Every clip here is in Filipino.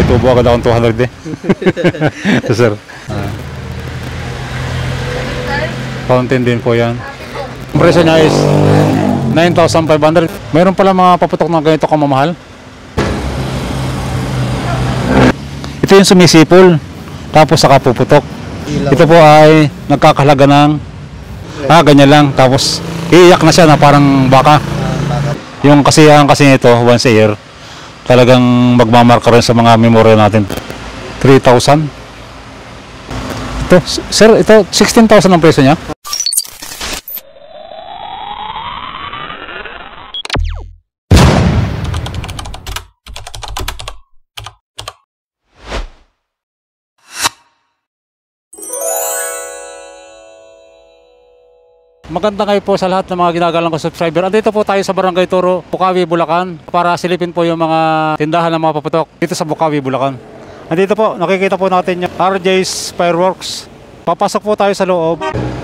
tubo agad akong 200 eh. Sir. Fountain din po yan. Ang presyo niya is 9,500. Mayroon pala mga paputok na ganito kamamahal. Ito yung sumisipol, tapos saka puputok. Ito po ay nagkakahalaga ng ganyan lang, tapos iiyak na siya na parang baka. Yung kasiyahan kasi nito once a year, talagang magmamarka rin sa mga memorya natin. 3,000. Ito, sir, ito 16,000 ang presyo niya. Magandang ngayon po sa lahat ng mga ginagalang ko subscriber. Andito po tayo sa Barangay Toro, Bukawi, Bulacan para silipin po yung mga tindahan ng mga paputok dito sa Bukawi, Bulacan. Andito po, nakikita po natin yung RJ's Fireworks. Papasok po tayo sa loob.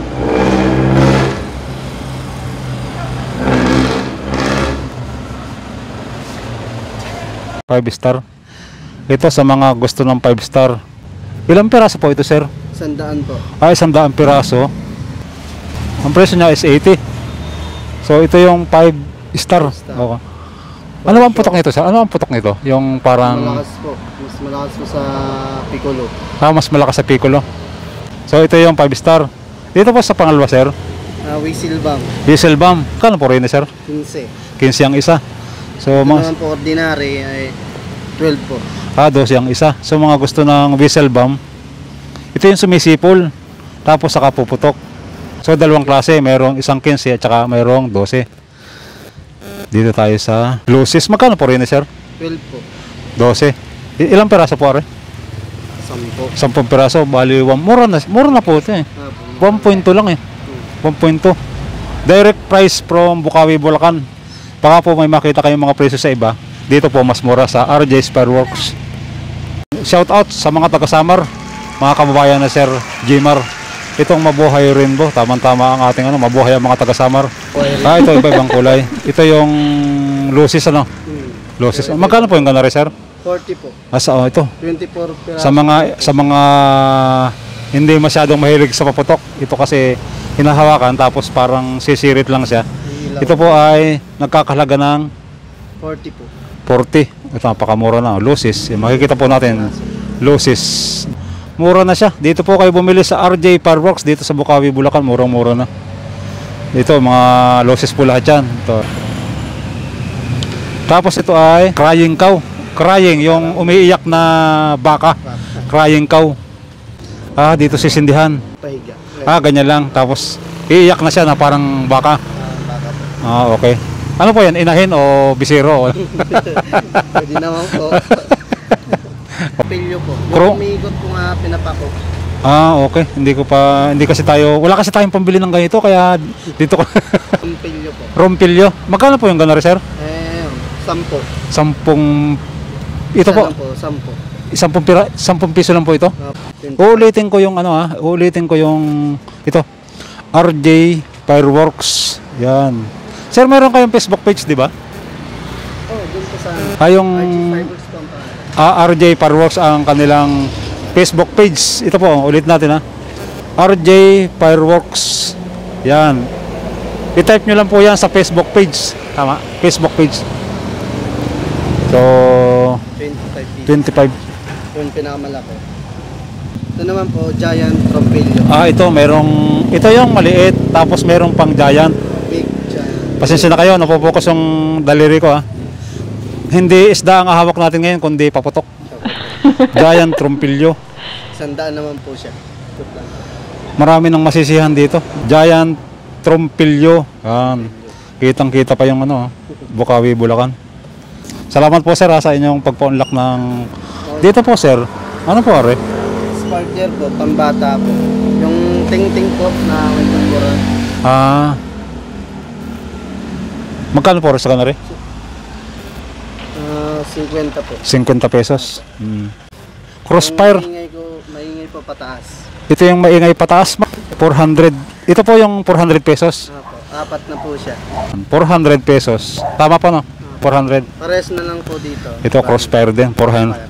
Five star. Ito sa mga gusto ng 5 star. Ilang piraso po ito, sir? 100 po. Ay, 100 piraso. Ang presyo niya is 80. So ito yung 5 star. Okay. Ano ang putok nito, sir? Ano ang putok nito? Yung parang malakas po. Mas malakas po sa Piccolo. Mas malakas sa Piccolo. So ito yung 5 star. Dito po sa pangalawa, sir. Whistle bomb. Whistle bomb. Kano po rin, sir? 15. 15 ang isa. So ito naman po ordinary ay 12 po. 12 ang isa. So mga gusto ng whistle bomb, ito yung sumisipol, tapos saka puputok. So dalawang klase, mayroong isang 15 at saka mayroong 12. Dito tayo sa Lucis. Magkano po rin, sir? 12 po. 12. Ilang peraso po, are? 10. 10 peraso, bali 1. Mura na po ito eh. 1.2 lang eh. 1.2. Direct price from Bukawi, Bulacan. Baka po may makita kayong mga presyo sa iba. Dito po mas mura sa RJ's Fireworks. Shout out sa mga taga-Samar, mga kababayan na Sir Jimar. Itong mabuhay rainbow, tamang-tama ang ating mabuhay ang mga taga-Samar. Ito iba-ibang kulay. Ito yung Lucis, ano? Lucis. Magkano po yung ganari, sir? 40 po. Ito. 24 piraso. Sa mga hindi masyadong mahilig sa paputok, ito kasi hinahawakan tapos parang sisirit lang siya. Ito po ay nagkakahalaga ng 40 po. 40. Ito napakamura na. Lucis. Makikita po natin. Lucis. Mura na siya. Dito po kayo bumili sa RJ Fireworks dito sa Bukawi, Bulacan. Murang-mura na. Dito mga losses po lahat yan. Ito. Tapos ito ay crying cow. Crying, yung umiiyak na baka. Crying cow. Dito sisindihan. Pahiga. Ganyan lang. Tapos iiyak na siya na parang baka. Okay. Ano po yan? Inahin o bisiro? Pwede naman po. Pilyo po. Yung umiikot po nga pinapako. Okay. Hindi kasi tayo, wala kasi tayong pambili ng ganito kaya dito ko. Rompilyo po. Rompilyo. Magkano po yung ganari, sir? 10. 10. Ito po. 10. 10 piso lang po ito. Uulitin ko yung uulitin ko yung ito. RJ Fireworks. Yan. Sir, meron kayong Facebook page, di ba? Dun po sa yung Fireworks po. RJ Fireworks ang kanilang Facebook page. Ito po, ulit natin RJ Fireworks. Yan. I-type nyo lang po yan sa Facebook page. Tama? Facebook page. So 25. Yung pinakamalaki. Ito naman po, Giant Rompilyo. Ito yung maliit, tapos merong pang giant. Big Giant. Pasensya na kayo, napopokus yung daliri ko Hindi isda ang hawak natin ngayon, kundi paputok. Giant Rompilyo. 100 naman po siya. Marami nang masisihan dito. Giant Rompilyo. Kitang-kita pa yung Bukawi, Bulacan. Salamat po, sir, sa inyong pagpa-unlock ng dito po, sir. Ano po, are? Sparger po, pambata po. Yung ting-ting po na may pagkuran. Magkano po sa kanari? 50 po. 50 pesos. Crossfire. Maingay po pataas. Ito yung maingay pataas. 400. Ito po yung 400 pesos. Apat na po siya. 400 pesos. Tama pa, no? 400. Pares na lang po dito. Ito crossfire din. 400.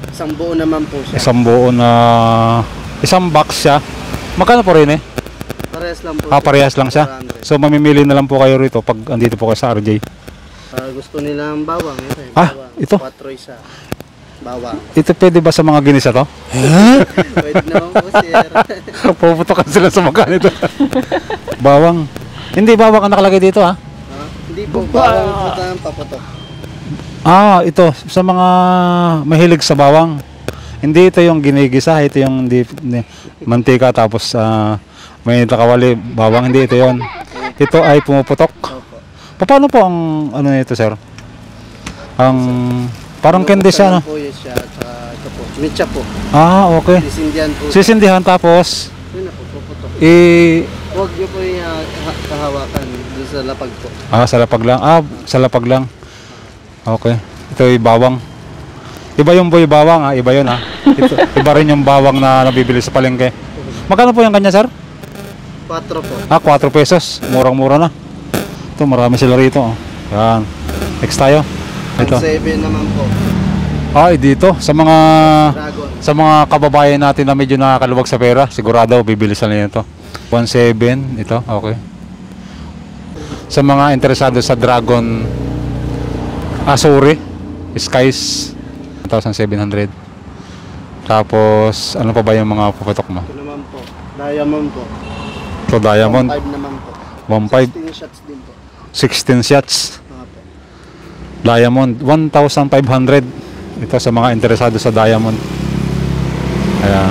Isang buo naman po siya. Isang buo na... Isang box siya. Magkano po rin eh? Parehas lang po. Parehas lang siya. 400. So mamimili na lang po kayo rito pag andito po kayo sa RJ. Gusto nilang bawang. Ito. 4 isa. Bawang. Ito pwede ba sa mga ginisa to? Pwede naman po, sir. Puputokan sila sa magkano ito. Bawang. Hindi bawang ang nakalagay dito ha? Hindi po, bawang po tayong paputok. Ito sa mga mahilig sa bawang. Hindi ito yung ginigisa, ito yung mantika tapos may nakawali bawang, hindi ito yon. Ito ay pumuputok. Paano po ang ano nito, sir? Ang parang candy siya, no? Po yun siya, at ito po, mitsa po. Okay. Sisindihan po. Sisindihan tapos Yun na po, puputok. Huwag niyo po yung kahawakan doon sa lapag po. sa lapag lang. Sa lapag lang. Okay. Ito yung bawang. Iba yung boy bawang, iba yun ha. Iba rin yung bawang na nabibili sa palengke. Magkano po yung kanya, sir? 4 po. 4 pesos. Murang-mura na. Ito, marami sila rito. Yan. Next tayo. Ito. 7 naman po. Dito. Dragon. Sa mga kababayan natin na medyo nakakaluwag sa pera, sigurado bibili sila nito. 1.7. Ito, okay. Sa mga interesado sa Dragon Azuri, Skies, 1,700. Tapos, ano pa ba yung mga pupatok mo? Ito naman po. Diamond po. Ito, Diamond. 1.5 naman po. 1.5. 16 shots din po. 16 shots. Po. Diamond, 1,500. Ito sa mga interesado sa Diamond. Ayan.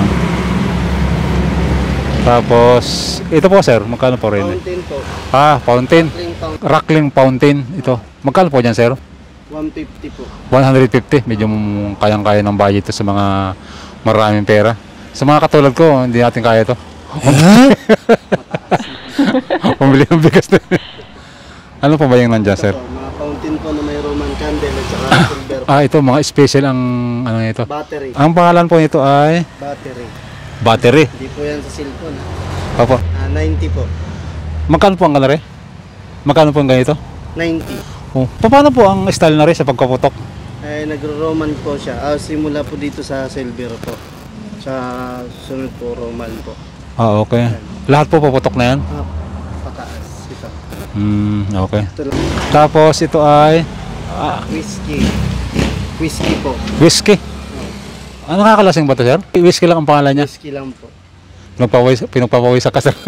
Tapos, ito po sir, magkano po rin? Fountain po. Fountain. Rockling fountain. Ito. Magkano po dyan sir? 150 po. 150. Medyo kayang-kaya ng budget ito sa mga maraming pera. Sa mga katulad ko, hindi natin kaya ito. Pumili ng bigas na. Ano po ba yung nandyan sir? Mga fountain po na may Roman candle at saka silver. Ito mga special ang ano ito. Battery. Ang pangalan po nito ay battery. Hindi po yan sa cellphone. Opo. 90 po. Magkano po ang ganare? Magkano po ang ganito? 90. Paano po ang style na rin sa pagkaputok? Nagro-Roman po siya. Simula po dito sa silver po. Sa sunod po Roman po. Okay. Lahat po paputok na yan? Pataas. Ito. Okay. Ito lang. Tapos ito ay Whiskey po. whiskey. Ano nakakalasing ba ito sir? Whiskey lang ang pangalan niya. Whiskey lang po. Pinagpapawisa ka sir.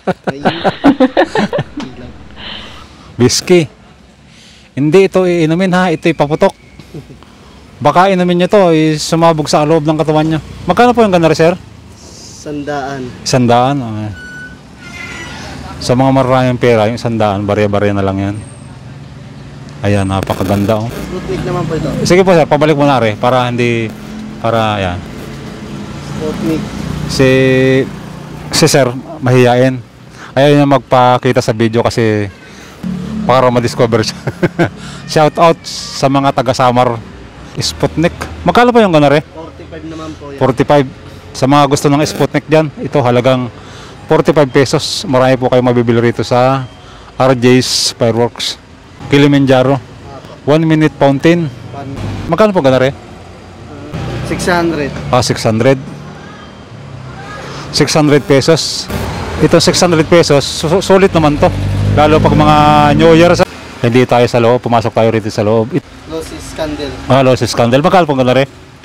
Whiskey. Hindi ito iinumin ha, ito ipaputok. Baka inumin nyo to, sumabog sa loob ng katawan nyo. Magkano po yung ganari sir? 100. 100. Okay. Sa mga maraming pera, yung 100, barya-barya na lang yan. Ayan, napakaganda oh. Sputnik naman po ito. Sige po sir, pabalik mo na rin para ayan. Sputnik. Si sir, mahihain. Ayaw niya magpakita sa video kasi para ma-discover siya. Shout out sa mga taga-Samar. Sputnik. Magkano po yung ganare? 45 naman po yan. 45. Sa mga gusto ng Sputnik dyan, ito halagang 45 pesos. Marami po kayo mabibili rito sa RJ's Fireworks. Kilimanjaro. 1 minute fountain. Magkano po ganare? 600. 600. 600 pesos. Ito 600 pesos, sulit naman to. Lalo pag mga New Year. Hindi tayo sa loob, pumasok tayo rito sa loob. Losis candle. Losis candle. Magkano pong ganare?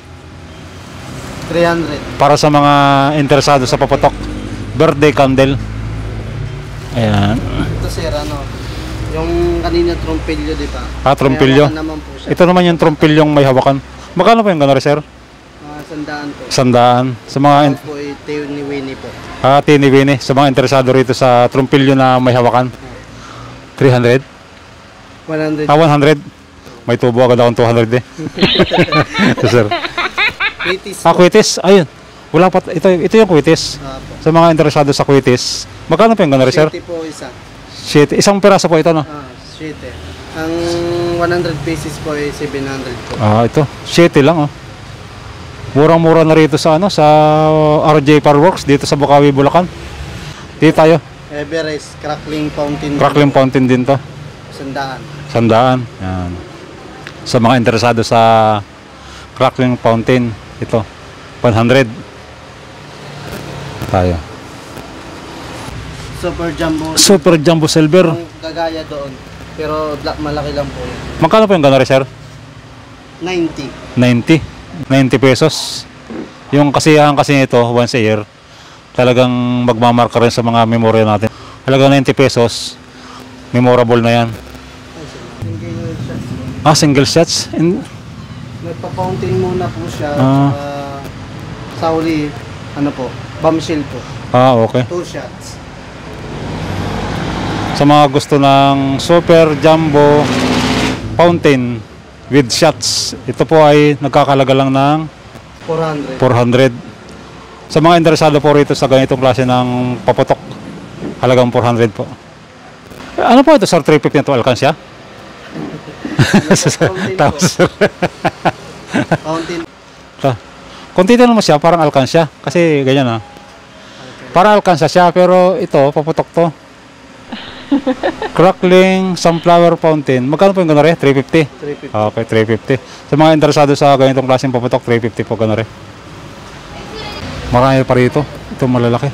300. Para sa mga interesado sa paputok. Birthday candle. Ayan. Ito sir, yung kanina trompilyo, di ba? Trompilyo. May hawakan naman po siya. Ito naman yung trompilyong may hawakan. Magkano po yung ganare, sir? 100 po. 100. Sa mga Po, Teo ni Winnie po. Tini-Winnie. Sa mga interesado rito sa trompilyo na may hawakan. 300? 100. 100. May tubo agad akong 200 eh. So, sir. Quitis. Quitis. Ayun. Wala pa. Ito yung quitis. Po. Sa mga interesado sa quitis. Magkano po yung ganare, sir? 7 po isa. 7. Isang piraso po ito, no? 7. Ang 100 pieces po ay 700 po. Ito. 7 lang, oh. Murang-mura na rito sa sa RJ Fireworks dito sa Bukawi, Bulacan. Dito tayo. Everest Crackling Fountain. Crackling fountain din to. 100. 100. Yan. Sa mga interesado sa Crackling fountain. Ito, 100. Tayo. Super Super Jumbo Jumbo. Silver. Yung kagaya doon. Pero malaki lang po. Magkano po yung ganari, sir? 90. 90. 90 pesos. Yung kasiyahan kasi nito, once a year, talagang magmamarka rin sa mga memorya natin. Halagang 90 pesos, memorable na yan. Single shots. Nagpa-fountain muna po siya. Sa uli, bombshell po. Okay. 2 shots. Sa mga gusto ng Super Jumbo Fountain with shots, ito po ay nagkakalaga lang ng 400. 400. Sa mga interesado po rito sa ganitong klase ng paputok, halagang 400 po. Ano po ito, sir? 350 na ito, Alcancia? Tapos, Fountain. kung titignan mo siya, parang Alcancia. Kasi ganyan Parang Alcancia siya, pero ito, paputok to. Crackling Sunflower Fountain. Magkano po yung ganare? 350? 350. Okay, 350. Sa mga interesado sa ganitong klaseng paputok, 350 po ganare. Marami pa rito. Ito malalaki.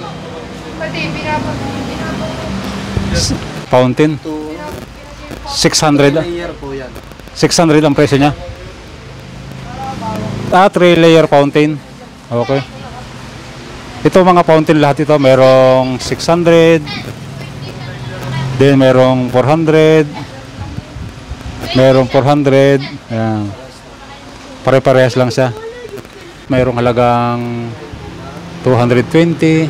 Fountain. 600. Layer po yan. 600 ang presyo niya. 3-layer fountain. Okay. Ito mga fountain lahat ito. Merong 600. Then merong 400. Merong 400. Ayan. Pare-parehas lang siya. Merong halagang 220.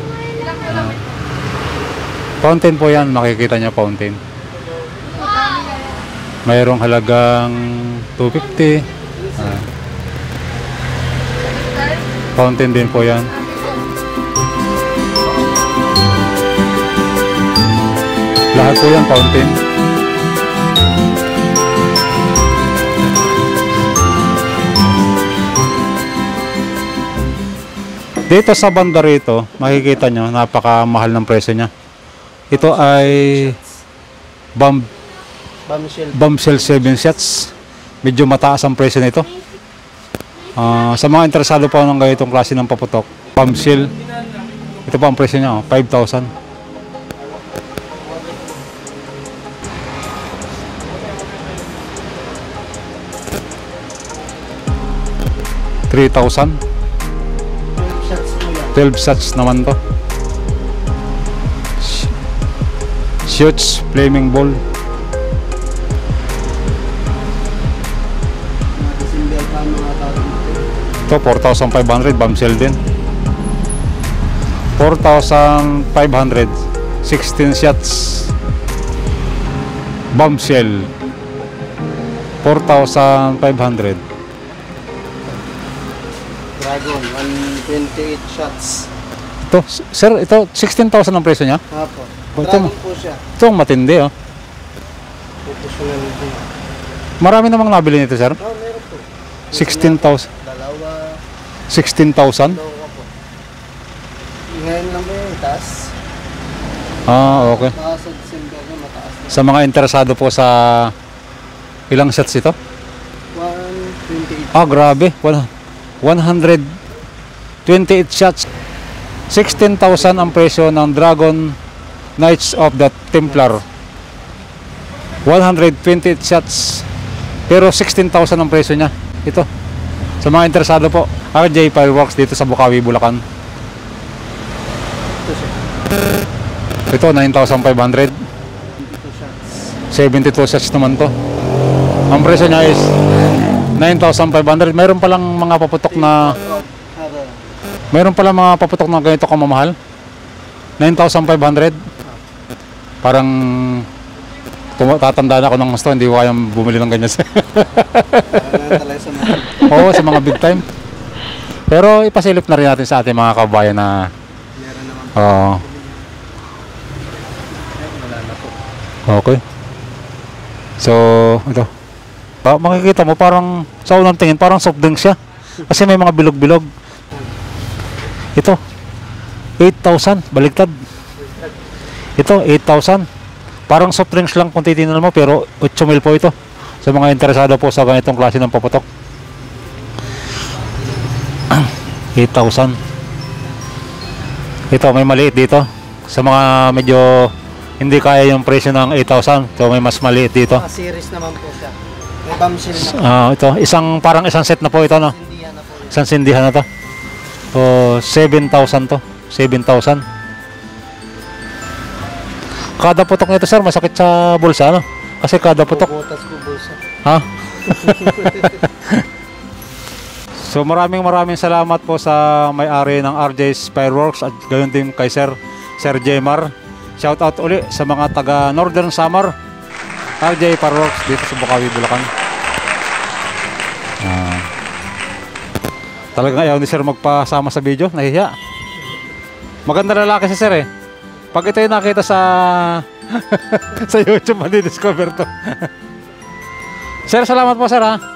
Fountain po yan. Makikita niya fountain. Mayroong halagang 250. Fountain din po yan. Lahat po yan fountain. Dito sa banda rito, makikita nyo, napakamahal ng presyo niya. Ito ay bombshell 7 shots. Medyo mataas ang presyo nito. Sa mga interesado po ng ganitong klase ng paputok, bombshell, ito po ang presyo niya, 5,000. $3,000. 12 shots naman to. Shoots, flaming ball. Ito 4,500, bombshell din. 4,500, 16 shots. Bombshell 4,500. Dragon 128 shots. Ito, sir, ito 16,000 ang presyo niya. Apo. Ito, Dragon po siya. ito ang matindi Professional din. Marami namang nabili nito, sir. Meron po. 16,000. Dalawa. 16,000? Dalawa po. Ngayon lang ba yung taas? Okay. Taas sa December na mataas na. Sa mga interesado po sa ilang shots ito? 128. Grabe. 128 shots. 16,000 ang presyo ng Dragon Knights of the Templar. 128 shots. Pero 16,000 ang presyo niya. Ito. Sa mga interesado po, RJ Fireworks dito sa Bukawi, Bulacan. Ito 9,500. 72 shots naman to. Ang presyo niya is 9,500. Mayroon palang mga paputok na ganito kamamahal. 9,500. Parang tatanda na ako ng gusto, hindi ko kayang bumili ng ganyan. Oo, sa mga big time. Pero ipasilip na rin natin sa ating mga kabayan na okay. So, ito. Makikita mo parang sa unang tingin parang soft drink siya. Kasi may mga bilog-bilog. Ito 8,000, baliktad. Ito 8,000. Parang soft drinks lang kung titingnan mo, pero 8 mil po ito. Sa mga interesado po sa ganitong klase ng paputok. 8,000. Ito may maliit dito. Sa mga medyo hindi kaya yung presyo ng 8,000. Ito may mas maliit dito. Mga series naman po siya. May bombshell na po. Ito, parang isang set na po ito, no? Sindihan na po yun. Isang sindihan na to. So, 7,000 to. 7,000. Kada putok nito, sir, masakit sa bulsa, no? Kasi kada putok. Bubutas po bulsa. Ha? So maraming salamat po sa may-ari ng RJ's Fireworks at gayon din kay Sir Jemar. Shout out uli sa mga taga Northern Samar, RJ Fireworks dito sa Bukawi, Bulacan. Talagang ayaw ni Sir magpasama sa video, nahihiya. Maganda lalaki si Sir eh. Pag ito yung nakita sa sa YouTube, madi-discover to. Sir, salamat po sir ha.